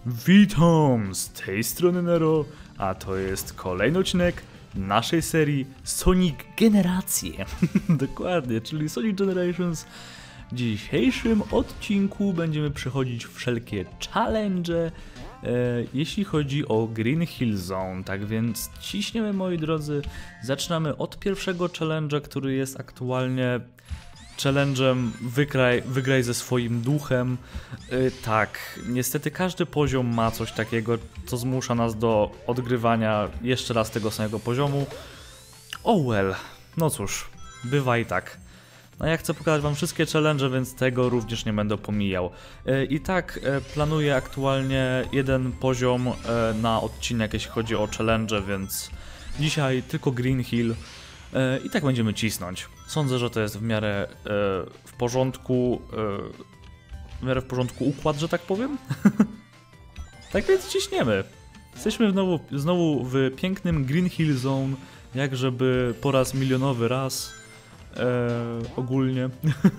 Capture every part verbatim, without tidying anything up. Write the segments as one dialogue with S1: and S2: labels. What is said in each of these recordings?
S1: Witam, z tej strony Nero, a to jest kolejny odcinek naszej serii Sonic Generacje. Dokładnie, czyli Sonic Generations. W dzisiejszym odcinku będziemy przechodzić wszelkie challenge, e, jeśli chodzi o Green Hill Zone. Tak więc ciśniemy, moi drodzy. Zaczynamy od pierwszego challenge'a, który jest aktualnie challenge'em wygraj, wygraj ze swoim duchem. Yy, tak, niestety każdy poziom ma coś takiego, co zmusza nas do odgrywania jeszcze raz tego samego poziomu. Oh well, no cóż, bywa i tak. No ja chcę pokazać wam wszystkie challenge, więc tego również nie będę pomijał. Yy, I tak yy, planuję aktualnie jeden poziom yy, na odcinek, jeśli chodzi o challenge, więc dzisiaj tylko Green Hill. I tak będziemy cisnąć. Sądzę, że to jest w miarę e, w porządku, e, w miarę w porządku układ, że tak powiem. Tak więc ciśniemy. Jesteśmy znowu, znowu w pięknym Green Hill Zone, jak żeby po raz milionowy raz e, ogólnie.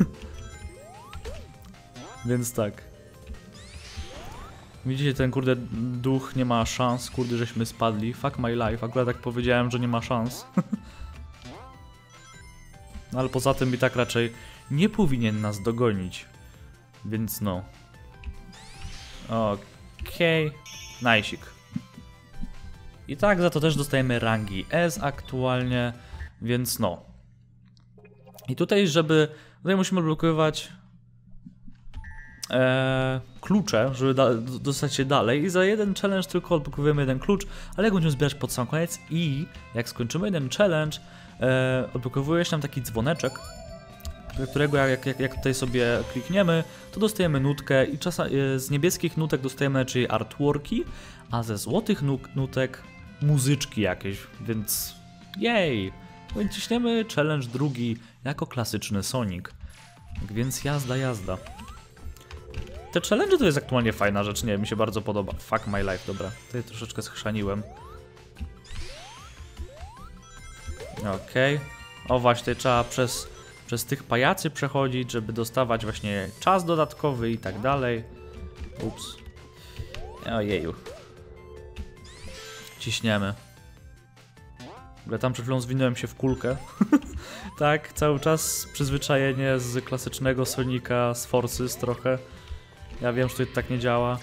S1: Więc tak. Widzicie, ten kurde duch nie ma szans, kurde żeśmy spadli. Fuck my life, akurat tak powiedziałem, że nie ma szans. No ale poza tym i tak raczej nie powinien nas dogonić. Więc no. Okej. Okay. Najsik. I tak za to też dostajemy rangi S aktualnie. Więc no. I tutaj, żeby... Tutaj musimy odblokowywać e, klucze, żeby da, dostać się dalej. I za jeden challenge tylko odblokowujemy jeden klucz. Ale jak będziemy zbierać pod sam koniec. I jak skończymy jeden challenge, E, odblokowuje się nam taki dzwoneczek, którego jak, jak, jak tutaj sobie klikniemy, to dostajemy nutkę i czasami e, z niebieskich nutek dostajemy czyli artworki, a ze złotych nuk, nutek muzyczki jakieś, więc jej! Więc ciśniemy challenge drugi jako klasyczny Sonic. Tak więc jazda, jazda. Te challenge to jest aktualnie fajna rzecz, nie, mi się bardzo podoba. Fuck my life, dobra, tutaj troszeczkę schrzaniłem. Okej. Okay. O właśnie, trzeba przez, przez tych pajacy przechodzić, żeby dostawać właśnie czas dodatkowy i tak dalej. Ups. Ojeju. Ciśniemy. Ale tam przed chwilą zwinąłem się w kulkę. Tak, cały czas przyzwyczajenie z klasycznego Sonika, z Forces trochę. Ja wiem, że to tak nie działa.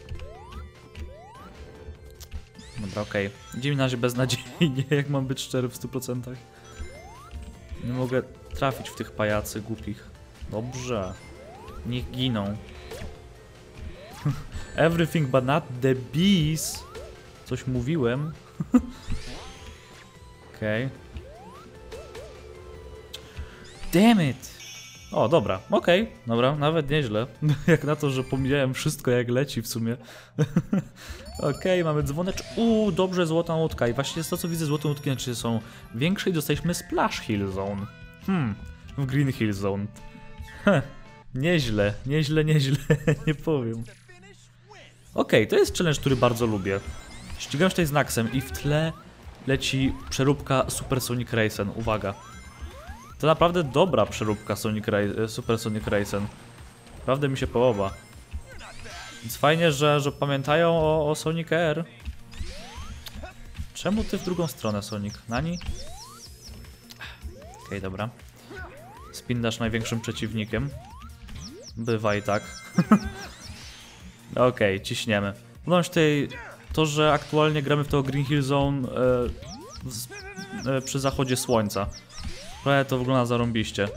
S1: Dobra, okej. Okay. Idzie mi na razie beznadziejnie, jak mam być szczery w stu procentach. Nie mogę trafić w tych pajacy głupich. Dobrze. Niech giną. Everything but not the bees. Coś mówiłem. Okej. Okay. Damn it! O, dobra, okej, okay. Dobra, nawet nieźle. Jak na to, że pomijałem wszystko jak leci w sumie. Okej, okay, mamy dzwonecz. Uuu, dobrze, złota nutka. I właśnie jest to, co widzę, złote nutki znaczy są większe i dostaliśmy Splash Hill Zone. Hmm, w Green Hill Zone. Heh, nieźle, nieźle, nieźle, nie powiem. Okej, okay, to jest challenge, który bardzo lubię. Ścigam się tutaj z Naxem i w tle leci przeróbka Super Sonic Racen. Uwaga. To naprawdę dobra przeróbka Sonic Ra Super Sonic Racen. Naprawdę mi się podoba. Więc fajnie, że, że pamiętają o, o Sonic R. Czemu ty w drugą stronę, Sonic? Nani? Okej, okay, dobra. Spindasz największym przeciwnikiem. Bywa i tak. Okej, okay, ciśniemy. Podoba mi się tutaj to, że aktualnie gramy w to Green Hill Zone e, w, e, przy zachodzie słońca. Ale to wygląda zarąbiście.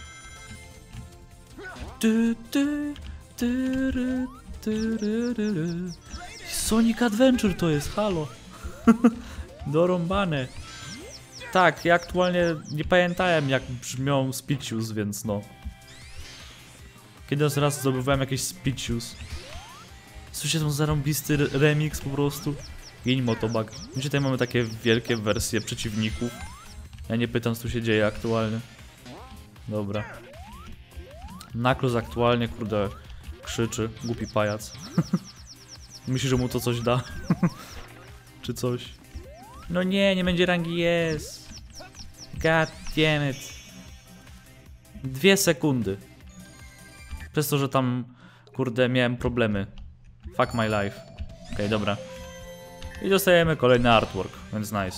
S1: Sonic Adventure to jest, halo. Dorąbane. Tak, ja aktualnie nie pamiętałem jak brzmią Speechius, więc no. Kiedy raz zdobywałem jakieś Speechius. Słyszycie ten zarąbisty remix po prostu? Gień Motobug. My tutaj mamy takie wielkie wersje przeciwników. Ja nie pytam, co tu się dzieje aktualnie. Dobra. Knuckles aktualnie, kurde, krzyczy. Głupi pajac. Myśli, że mu to coś da? Czy coś? No nie, nie będzie rangi yes. God damn it. Dwie sekundy. Przez to, że tam, kurde, miałem problemy. Fuck my life. Okej, dobra. I dostajemy kolejny artwork, więc nice.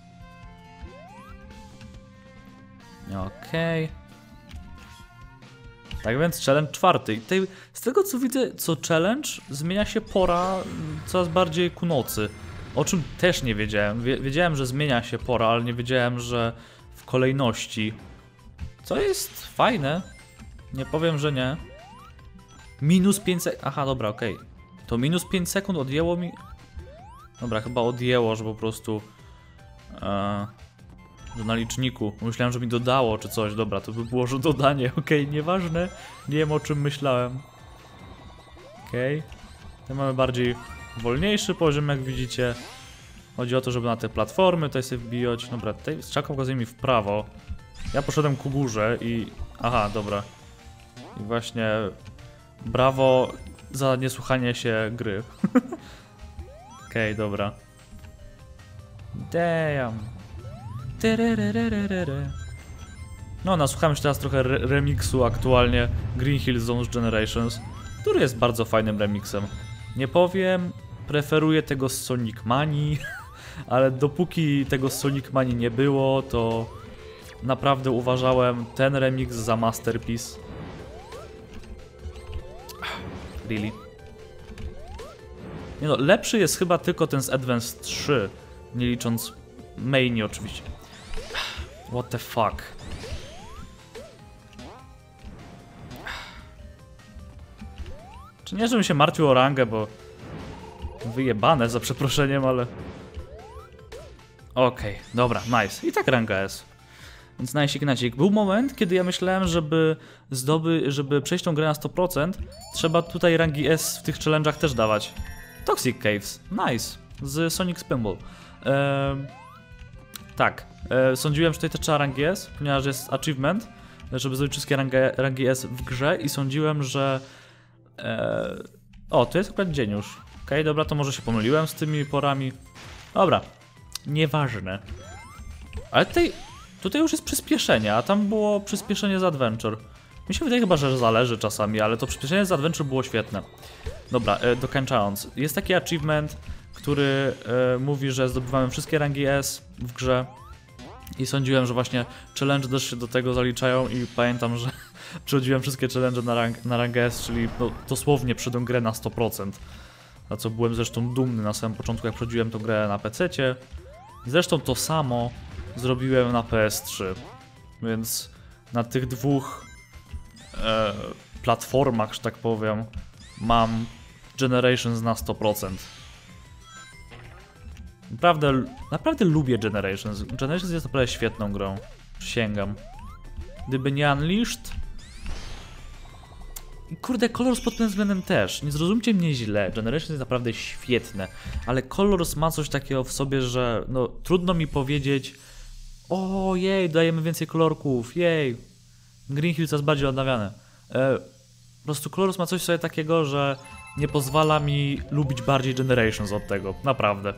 S1: Okej. Okay. Tak więc challenge czwarty. I tutaj, z tego co widzę, co challenge zmienia się pora coraz bardziej ku nocy. O czym też nie wiedziałem. Wiedziałem, że zmienia się pora, ale nie wiedziałem, że w kolejności. Co jest fajne. Nie powiem, że nie. Minus pięć sekund. Aha, dobra, okej. Okay. To minus pięć sekund odjęło mi. Dobra, chyba odjęło, że po prostu. E, że na liczniku. Myślałem, że mi dodało czy coś. Dobra, to by było, że dodanie. Okej, okay, nieważne. Nie wiem, o czym myślałem. Okej. Okay. Tutaj mamy bardziej wolniejszy poziom, jak widzicie. Chodzi o to, żeby na te platformy tutaj sobie wbijać. Dobra, tutaj strzałka pokazuje mi w prawo. Ja poszedłem ku górze i... Aha, dobra. I właśnie... Brawo za niesłuchanie się gry. Okej, okay, dobra. Damn. No, nasłuchałem się teraz trochę re remiksu aktualnie Green Hill Zone Generations, który jest bardzo fajnym remixem. Nie powiem, preferuję tego z Sonic Manii, ale dopóki tego z Sonic Manii nie było, to naprawdę uważałem ten remix za masterpiece. Really? Nie no, lepszy jest chyba tylko ten z Advance trzy, nie licząc maini oczywiście. What the fuck? Czy nie, żebym się martwił o rangę, bo wyjebane za przeproszeniem, ale... Okej, okay, dobra, nice. I tak ranga jest. Więc najsik nacik. Był moment, kiedy ja myślałem, żeby zdoby, żeby przejść tą grę na sto procent, trzeba tutaj rangi S w tych challenge'ach też dawać. Toxic Caves, nice. Z Sonic Spinball. Eee, tak, eee, sądziłem, że tutaj też trzeba rangi S, ponieważ jest achievement, żeby zrobić wszystkie rangi, rangi S w grze i sądziłem, że... Eee, o, to jest akurat dzień już. Okej, okay, dobra, to może się pomyliłem z tymi porami. Dobra, nieważne. Ale tutaj... Tutaj już jest przyspieszenie, a tam było przyspieszenie z Adventure. Mi się wydaje chyba, że zależy czasami, ale to przyspieszenie z Adventure było świetne. Dobra, e, dokończając. Jest taki achievement, który e, mówi, że zdobywamy wszystkie rangi S w grze. I sądziłem, że właśnie challenge też się do tego zaliczają i pamiętam, że przechodziłem wszystkie challenge na, rang, na rangę S, czyli no, dosłownie przyszedłem grę na sto procent. Na co byłem zresztą dumny na samym początku, jak przechodziłem tą grę na pececie. Zresztą to samo zrobiłem na P S trzy, więc na tych dwóch e, platformach, że tak powiem, mam Generations na sto procent. Naprawdę, naprawdę lubię Generations. Generations jest naprawdę świetną grą. Przysięgam. Gdyby nie Unleashed... Kurde, Colors pod tym względem też. Nie zrozumcie mnie źle. Generations jest naprawdę świetne. Ale Colors ma coś takiego w sobie, że no trudno mi powiedzieć: o jej, dajemy więcej kolorków, jej. Green Hill coraz bardziej odnawiane. E, po prostu Colors ma coś w sobie takiego, że nie pozwala mi lubić bardziej Generations od tego. Naprawdę.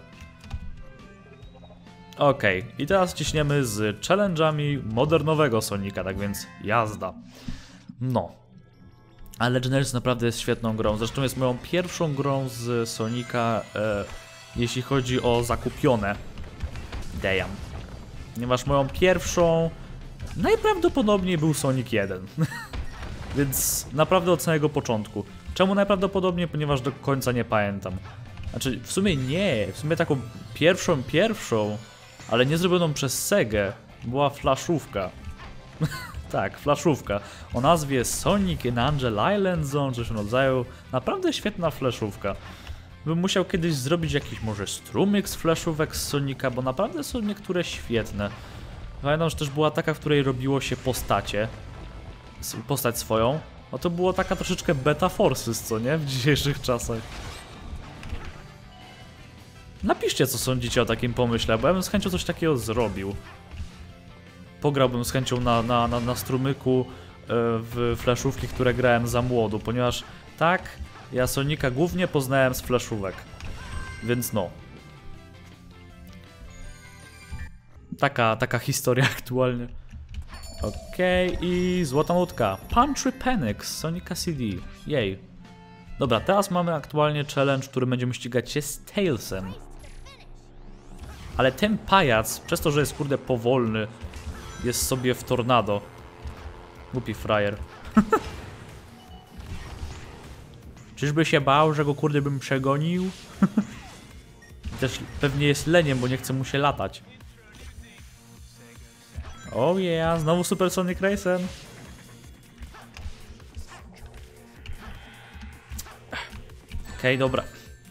S1: Okej, okay. I teraz ciśniemy z challenge'ami modernowego Sonika, tak więc jazda. No. Ale Generations naprawdę jest świetną grą. Zresztą jest moją pierwszą grą z Sonika, e, jeśli chodzi o zakupione. Damn. Ponieważ moją pierwszą najprawdopodobniej był Sonic jeden. Więc naprawdę od samego początku. Czemu najprawdopodobniej? Ponieważ do końca nie pamiętam. Znaczy, w sumie nie. W sumie taką pierwszą, pierwszą, ale nie zrobioną przez Segę, była flaszówka. Tak, flaszówka. O nazwie Sonic in Angel Island Zone, coś w rodzaju. Naprawdę świetna flaszówka. Bym musiał kiedyś zrobić jakiś może strumyk z flaszówek z Sonika, bo naprawdę są niektóre świetne. Pamiętam, że też była taka, w której robiło się postacie. Postać swoją. No to było taka troszeczkę beta forces, co nie? W dzisiejszych czasach. Napiszcie, co sądzicie o takim pomyśle, bo ja bym z chęcią coś takiego zrobił. Pograłbym z chęcią na, na, na, na strumyku w flashówki, które grałem za młodu, ponieważ tak, ja Sonika głównie poznałem z flashówek. Więc no. Taka, taka historia aktualnie. Okej, okay, i złota nutka. Punchy Panic z Sonika C D. Jej. Dobra, teraz mamy aktualnie challenge, w którym będziemy ścigać się z Tailsem. Ale ten pajac, przez to, że jest kurde powolny, jest sobie w tornado. Głupi frajer. Czyżby się bał, że go kurde bym przegonił? Też pewnie jest leniem, bo nie chce mu się latać. Oh yeah, znowu Supersonic Racing. Okej, okay, dobra.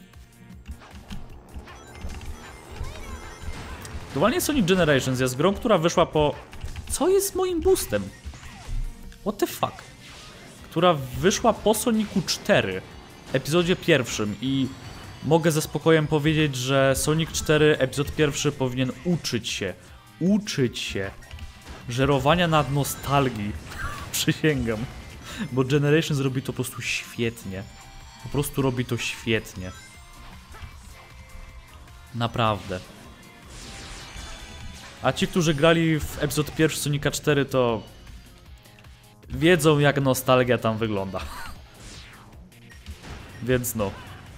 S1: Aktualnie Sonic Generations jest grą, która wyszła po... Co jest z moim boostem? What the fuck? Która wyszła po Sonicu cztery, epizodzie pierwszym i mogę ze spokojem powiedzieć, że Sonic cztery, epizod pierwszy powinien uczyć się, uczyć się żerowania nad nostalgii. Przysięgam. Bo Generations robi to po prostu świetnie. Po prostu robi to świetnie. Naprawdę. A ci, którzy grali w epizod pierwszy Sonika cztery, to wiedzą, jak nostalgia tam wygląda. Więc no.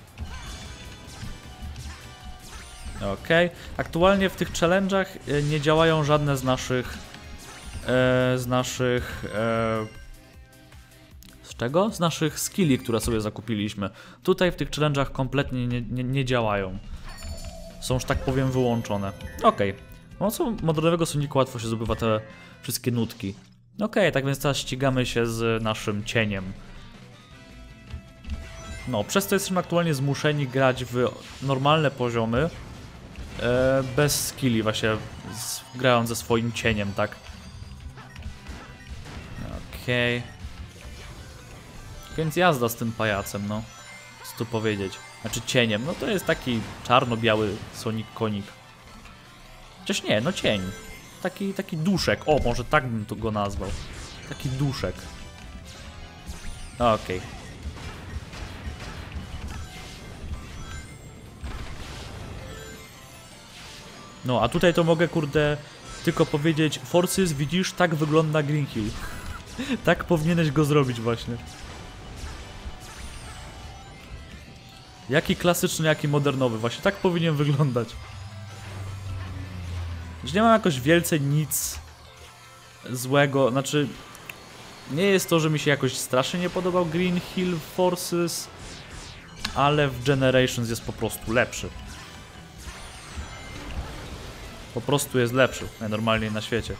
S1: Okej. Okay. Aktualnie w tych challenge'ach nie działają żadne z naszych... E, z naszych... E, z czego? Z naszych skilli, które sobie zakupiliśmy. Tutaj w tych challenge'ach kompletnie nie, nie, nie działają. Są, że tak powiem, wyłączone. Okej. Okay. Mocą modernowego Sonicu łatwo się zdobywa te wszystkie nutki. Okej, okay, tak więc teraz ścigamy się z naszym cieniem. No, przez to jesteśmy aktualnie zmuszeni grać w normalne poziomy e, bez skilli, właśnie z, grając ze swoim cieniem, tak? Okej. Okay. Więc jazda z tym pajacem, no. Co tu powiedzieć? Znaczy cieniem, no to jest taki czarno-biały Sonic konik. Chociaż nie, no cień. Taki, taki duszek. O, może tak bym to go nazwał. Taki duszek. Okej. Okay. No, a tutaj to mogę, kurde, tylko powiedzieć: Forces, widzisz, tak wygląda Green Hill. Tak powinieneś go zrobić właśnie. Jaki klasyczny, jaki modernowy. Właśnie tak powinien wyglądać. Że nie mam jakoś wielce nic złego, znaczy nie jest to, że mi się jakoś strasznie nie podobał Green Hill Forces, ale w Generations jest po prostu lepszy. Po prostu jest lepszy, najnormalniej na świecie.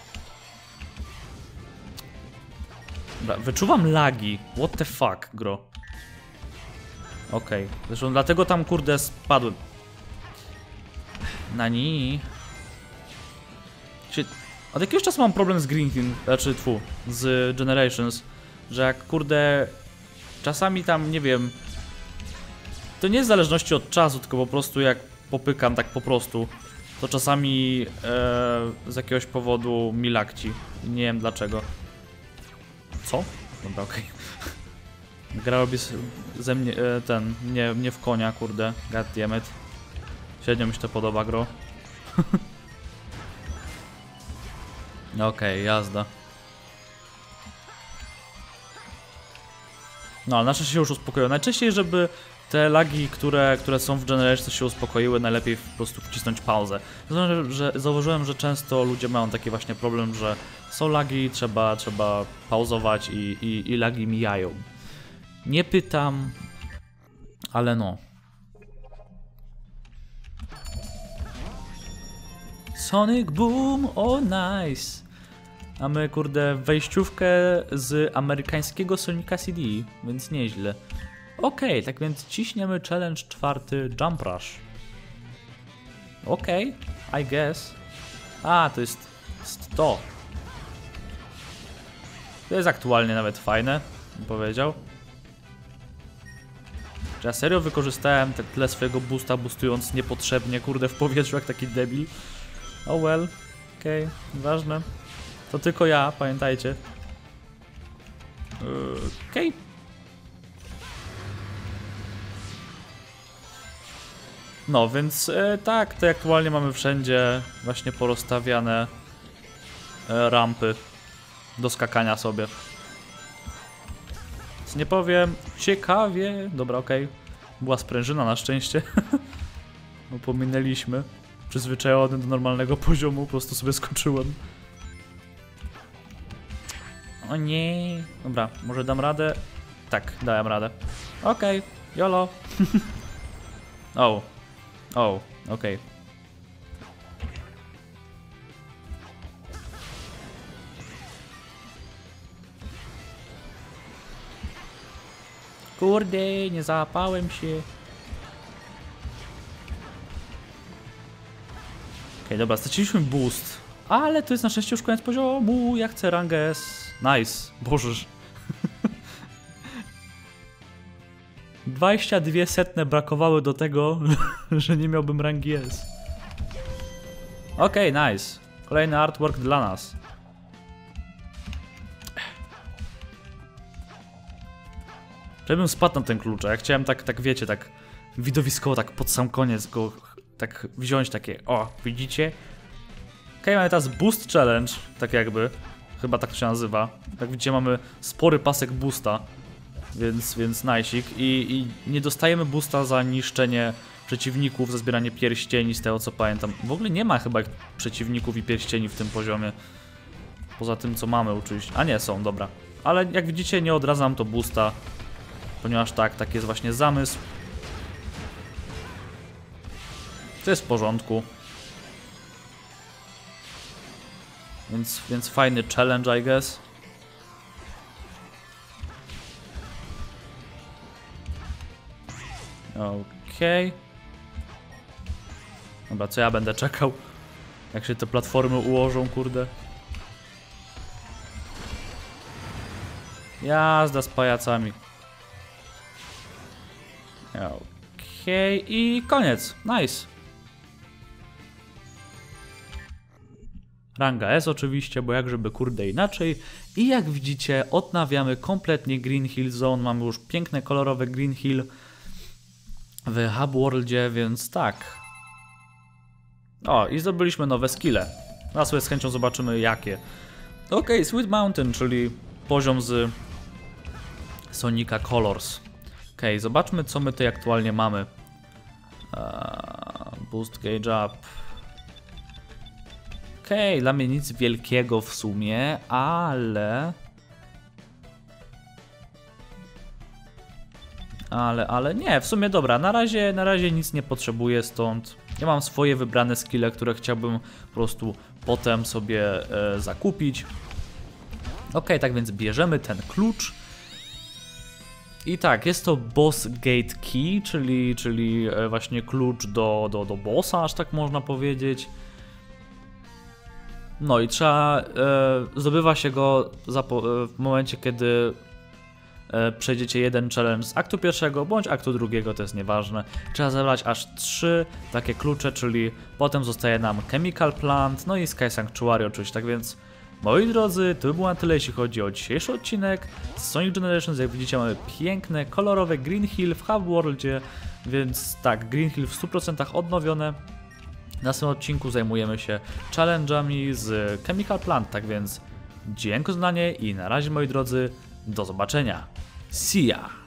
S1: Dobra, wyczuwam lagi, what the fuck, gro. Okej, okay. Zresztą dlatego tam, kurde, spadłem. Nani. Od jakiegoś czasu mam problem z Green Hill, znaczy tfu, z Generations, że jak, kurde, czasami tam, nie wiem, to nie jest w zależności od czasu, tylko po prostu jak popykam tak po prostu, to czasami e, z jakiegoś powodu mi lakci. Nie wiem dlaczego. Co? Dobra, okej. Okay. Gra robi ze mnie, e, ten, mnie, mnie w konia, kurde, goddammit. Średnio mi się to podoba, gro. Okej, okay, jazda. No, ale nasze się już uspokoiły. Najczęściej, żeby te lagi, które, które są w Generations się uspokoiły, najlepiej po prostu wcisnąć pauzę. Zauważyłem, że, zauważyłem, że często ludzie mają taki właśnie problem, że są lagi, trzeba, trzeba pauzować i, i, i lagi mijają. Nie pytam, ale no. Sonic Boom, o nice. Mamy, kurde, wejściówkę z amerykańskiego Sonica C D, więc nieźle. Okej, okay, tak więc ciśniemy challenge czwarty, Jump Rush. Okej, okay, I guess. A, to jest, jest to. To jest aktualnie nawet fajne, bym powiedział. Czy ja serio wykorzystałem te tyle swojego boosta, boostując niepotrzebnie, kurde, w powietrzu jak taki debil? Oh well, okej, okay, ważne. To tylko ja, pamiętajcie. Okej. Okay. No, więc e, tak, to aktualnie mamy wszędzie właśnie porozstawiane e, rampy do skakania sobie. Nic nie powiem. Ciekawie. Dobra, okej. Okay. Była sprężyna na szczęście. No pominęliśmy. Przyzwyczajony do normalnego poziomu, po prostu sobie skoczyłem. O nie. Dobra, może dam radę? Tak, dałem radę. Okej, okay. Jolo. O. O, okej. Okay. Kurde, nie załapałem się. Okej, okay, dobra, straciliśmy boost. Ale to jest na szczęście już koniec poziomu. Ja chcę rangę S. Nice. Bożeż. dwadzieścia dwie setne brakowały do tego, że nie miałbym rangi S. Okej, okay, nice. Kolejny artwork dla nas. Żebym spadł na ten klucz, ja chciałem tak, tak wiecie, tak widowiskowo, tak pod sam koniec go tak wziąć, takie, o, widzicie? Okej, okay, mamy teraz boost challenge, tak jakby, chyba tak to się nazywa. Jak widzicie, mamy spory pasek boosta, więc, więc najsik i, i nie dostajemy boosta za niszczenie przeciwników, za zbieranie pierścieni, z tego co pamiętam. W ogóle nie ma chyba przeciwników i pierścieni w tym poziomie, poza tym co mamy oczywiście, a nie, są, dobra. Ale jak widzicie, nie odradzam to boosta, ponieważ tak, taki jest właśnie zamysł. To jest w porządku. Więc, więc fajny challenge, I guess. Okej. Okay. Dobra, co ja będę czekał? Jak się te platformy ułożą, kurde. Jazda z pajacami. Okej, okay. I koniec. Nice. Ranga S oczywiście, bo jak żeby kurde inaczej. I jak widzicie, odnawiamy kompletnie Green Hill Zone. Mamy już piękne, kolorowe Green Hill w Hub Worldzie, więc tak. O, i zdobyliśmy nowe skille. Na sobie z chęcią zobaczymy jakie. Okej, okay, Sweet Mountain, czyli poziom z Sonica Colors. Okej, okay, zobaczmy co my tutaj aktualnie mamy. Uh, boost Gauge Up. Okej, okay, dla mnie nic wielkiego w sumie, ale... Ale, ale nie, w sumie dobra, na razie, na razie nic nie potrzebuję stąd. Ja mam swoje wybrane skille, które chciałbym po prostu potem sobie e, zakupić. Ok, tak więc bierzemy ten klucz. I tak, jest to Boss Gate Key, czyli, czyli właśnie klucz do, do, do bossa, aż tak można powiedzieć. No i trzeba, e, zdobywa się go za, e, w momencie, kiedy e, przejdziecie jeden challenge z aktu pierwszego bądź aktu drugiego, to jest nieważne. Trzeba zebrać aż trzy takie klucze, czyli potem zostaje nam Chemical Plant, no i Sky Sanctuary oczywiście, tak więc moi drodzy, to by było na tyle, jeśli chodzi o dzisiejszy odcinek z Sonic Generations. Jak widzicie, mamy piękne, kolorowe Green Hill w Hub Worldzie, więc tak, Green Hill w stu procentach odnowione. W następnym odcinku zajmujemy się challenge'ami z Chemical Plant, tak więc dziękuję za oglądanie i na razie, moi drodzy, do zobaczenia. See ya!